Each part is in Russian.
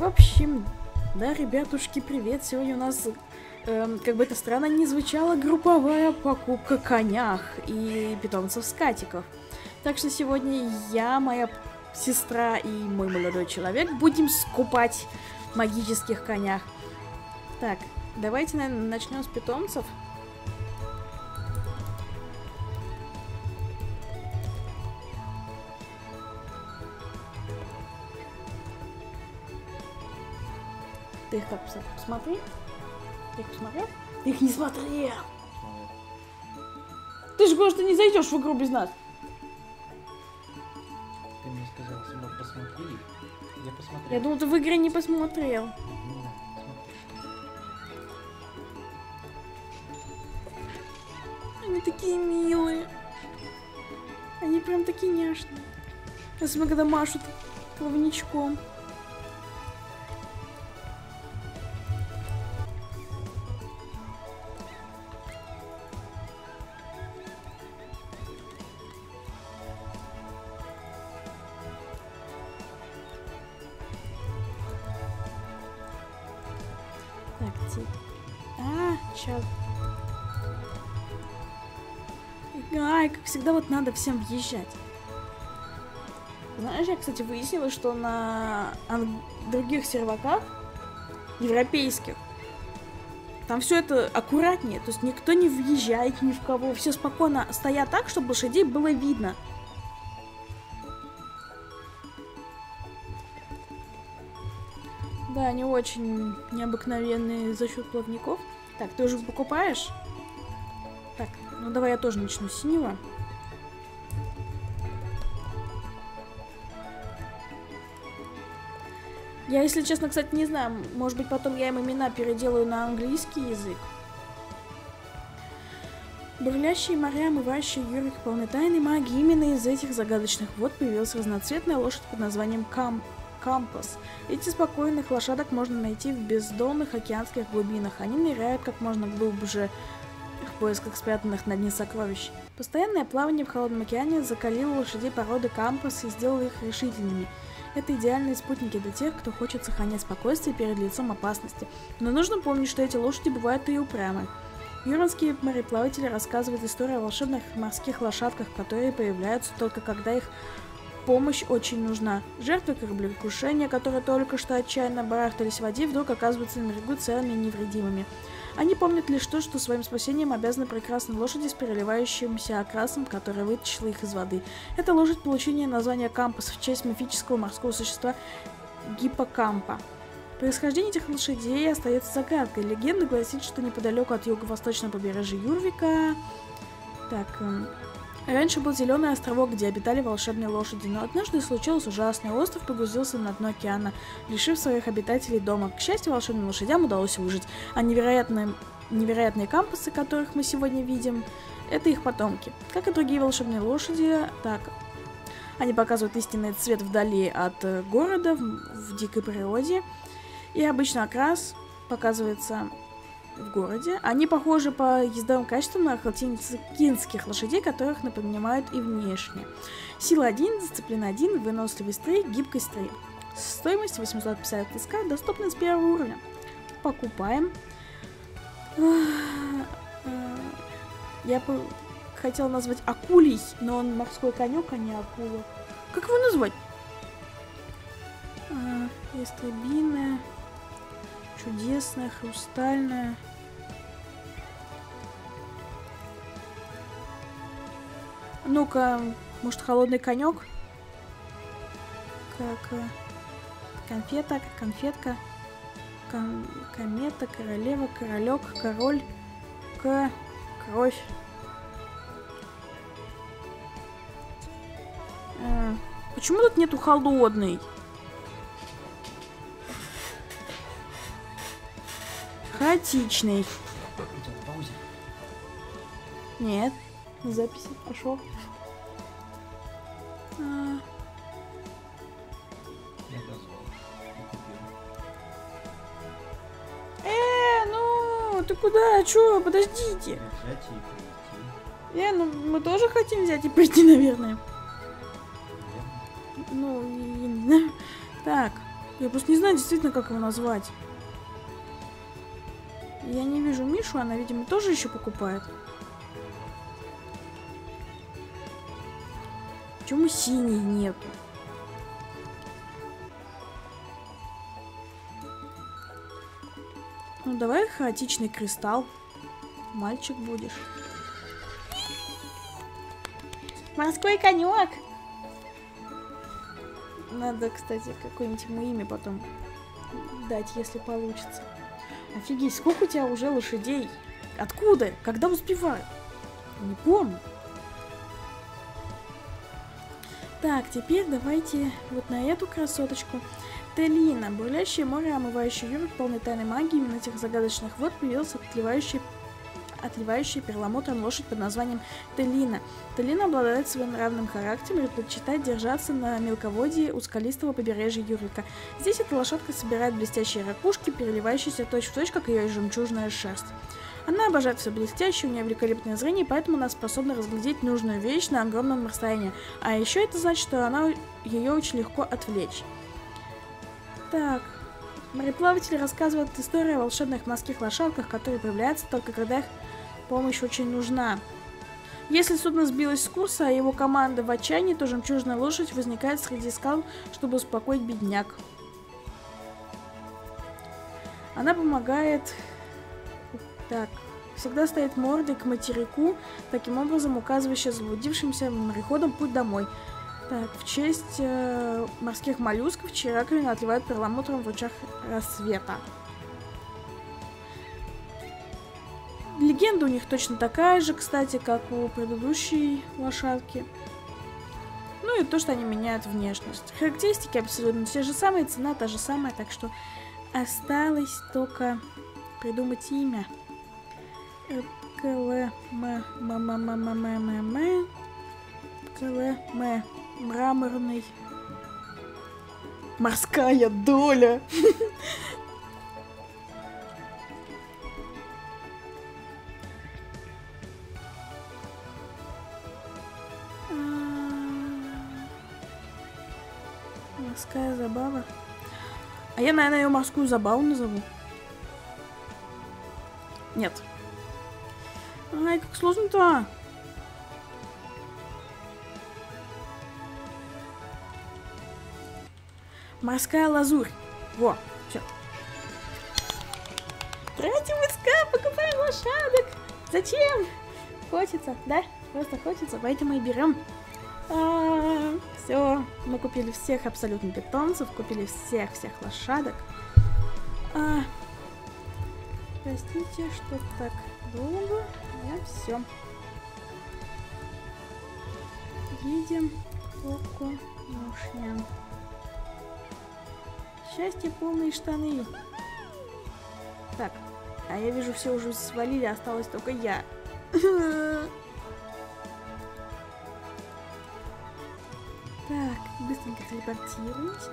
В общем, да, ребятушки, привет. Сегодня у нас, как бы это странно ни звучало, групповая покупка конях и питомцев скатиков. Так что сегодня я, моя сестра и мой молодой человек будем скупать магических конях. Так, давайте, наверное, начнем с питомцев. Ты их как посмотри? Ты их посмотрел? Ты их не смотрел! Ты же говоришь, ты не зайдешь в игру без нас. Ты мне сказал, сама посмотри. Я посмотрел. Я думал, ты в игре не посмотрел. Они такие милые. Они прям такие няшные. Особенно, когда машут плавничком. Так, сейчас. Ай, как всегда, вот надо всем въезжать. Знаешь, я, кстати, выяснила, что на других серваках, европейских, там все это аккуратнее. То есть никто не въезжает ни в кого. Все спокойно стоят так, чтобы лошадей было видно. Да, они очень необыкновенные за счет плавников. Так, ты уже покупаешь? Так, ну давай я тоже начну с синего. Я, если честно, кстати, не знаю. Может быть, потом я им имена переделаю на английский язык. Бурлящие моря, омывающие Юрик, полны тайны магии. Именно из этих загадочных вод появилась разноцветная лошадь под названием Кампас. Эти спокойных лошадок можно найти в бездонных океанских глубинах. Они ныряют как можно глубже в поисках спрятанных на дне сокровищ. Постоянное плавание в холодном океане закалило лошадей породы Кампас и сделало их решительными. Это идеальные спутники для тех, кто хочет сохранять спокойствие перед лицом опасности. Но нужно помнить, что эти лошади бывают и упрямы. Юрские мореплаватели рассказывают историю о волшебных морских лошадках, которые появляются только когда их помощь очень нужна. Жертвы кораблекрушения, которые только что отчаянно барахтались в воде, вдруг оказываются на берегу целыми и невредимыми. Они помнят лишь то, что своим спасением обязаны прекрасной лошади с переливающимся окрасом, которая вытащила их из воды. Эта лошадь получила название Кампас в честь мифического морского существа Гиппокампа. Происхождение этих лошадей остается загадкой. Легенда гласит, что неподалеку от юго-восточного побережья Юрвика... Раньше был зеленый островок, где обитали волшебные лошади, но однажды случилось ужасное. Остров погрузился на дно океана, лишив своих обитателей дома. К счастью, волшебным лошадям удалось выжить, а невероятные кампасы, которых мы сегодня видим, это их потомки. Как и другие волшебные лошади, они показывают истинный цвет вдали от города, в дикой природе, и обычно окрас показывается в городе. Они похожи по ездовым качествам на халтинских лошадей, которых напоминают и внешне. Сила 1, дисциплина 1, выносливость 3, гибкость 3. Стоимость 850 СК, доступна с первого уровня. Покупаем. Я бы хотела назвать акулей, но он морской конек, а не акула. Как его назвать? Ястребиная, чудесная, хрустальная. Ну-ка, может, холодный конек? Как конфетка, комета, королева, королек, король, кровь. Почему тут нету холодный? Хаотичный. Нет, на записи пошел. Ну ты куда? Чё? Подождите. Ну мы тоже хотим взять и прийти, наверное. Ну, я не знаю. Так, Я просто не знаю действительно, как его назвать. Я не вижу Мишу, она, видимо, тоже еще покупает. Почему синий нету? Ну, давай хаотичный кристалл. Мальчик будешь. Морской конек! Надо, кстати, какое-нибудь ему имя потом дать, если получится. Офигеть, сколько у тебя уже лошадей? Откуда? Когда успевают? Не помню. Так, теперь давайте вот на эту красоточку. Телина. Бурлящее море, омывающее Юрик, полной тайной магии. Именно этих загадочных вод появился отливающая перламутром лошадь под названием Телина. Телина обладает своим нравным характером и предпочитает держаться на мелководье у скалистого побережья Юрика. Здесь эта лошадка собирает блестящие ракушки, переливающиеся точь-в-точь, как ее жемчужная шерсть. Она обожает все блестящее, у нее великолепное зрение, поэтому она способна разглядеть нужную вещь на огромном расстоянии. А еще это значит, что ее очень легко отвлечь. Так, мореплаватели рассказывают историю о волшебных морских лошадках, которые появляются только когда их помощь очень нужна. Если судно сбилось с курса, а его команда в отчаянии, то жемчужная лошадь возникает среди скал, чтобы успокоить бедняк. Она помогает... Так, всегда стоит мордой к материку, таким образом указывающая заблудившимся мореходам путь домой. Так, в честь морских моллюсков, чьи раковины отливают перламутром в лучах рассвета. Легенда у них точно такая же, кстати, как у предыдущей лошадки. Ну и то, что они меняют внешность. Характеристики абсолютно те же самые, цена та же самая, так что осталось только придумать имя. Мраморный. Морская доля. Морская забава. А я, наверное, ее морскую забаву назову. Нет. Ай, как сложно-то. Морская лазурь. Во, все. Тратим войска, покупаем лошадок. Зачем? Хочется, да? Просто хочется, поэтому и берем. Все, мы купили всех абсолютно питомцев, купили всех лошадок. Простите, что так долго. Я все. Едем к конюшням. Счастье, полные штаны. Так, а я вижу, все уже свалили, осталось только я. Так, быстренько телепортируемся.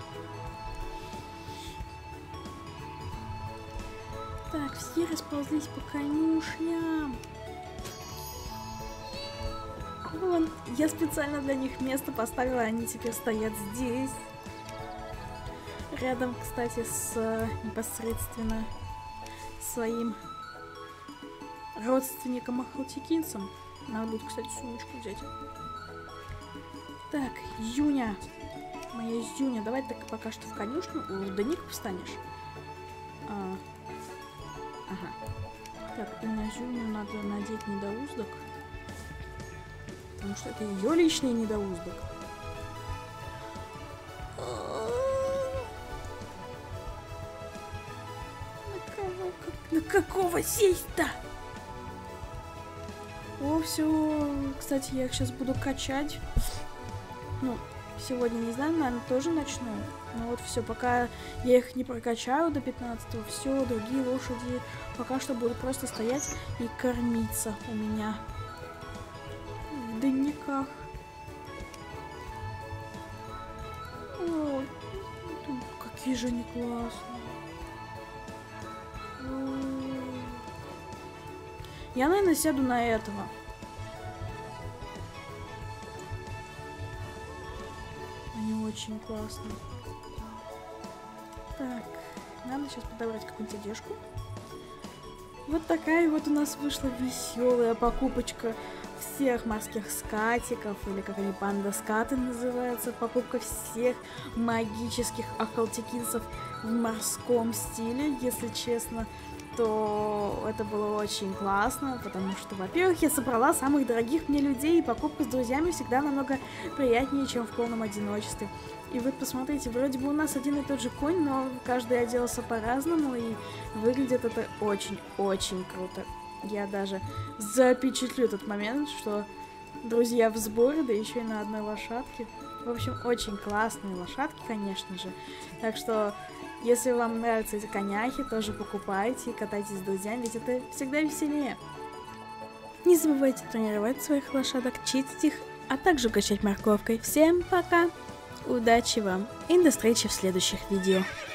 Так, все расползлись по конюшням. Вон, я специально для них место поставила, они теперь стоят здесь. Рядом, кстати, с непосредственно своим родственником Ахалтикинцем. Надо будет, кстати, сумочку взять. Так, Юня. Моя Юня. Давай так пока что в конюшню. У Даника встанешь. Ага. Так, и на Юню надо надеть недоуздок. Потому что это ее личный недоуздок. На какого сесть-то? О, все. Кстати, я их сейчас буду качать. Ну, сегодня, не знаю, наверное, тоже начну. Но вот все, пока я их не прокачаю до 15-го, все, другие лошади пока что будут просто стоять и кормиться у меня в дневниках. О, какие же они классные. Я, наверное, сяду на этого. Они очень классные. Так, надо сейчас подобрать какую-нибудь одежку. Вот такая вот у нас вышла веселая покупочка всех морских скатиков, или как они, панда-скаты называются. Покупка всех магических ахалтекинцев в морском стиле, если честно. То это было очень классно, потому что, во-первых, я собрала самых дорогих мне людей, и покупка с друзьями всегда намного приятнее, чем в полном одиночестве. И вот посмотрите, вроде бы у нас один и тот же конь, но каждый оделся по-разному, и выглядит это очень-очень круто. Я даже запечатлю этот момент, что друзья в сборе, да еще и на одной лошадке. В общем, очень классные лошадки, конечно же. Так что... Если вам нравятся эти коняхи, тоже покупайте и катайтесь с друзьями, ведь это всегда веселее. Не забывайте тренировать своих лошадок, чистить их, а также угощать морковкой. Всем пока! Удачи вам и до встречи в следующих видео.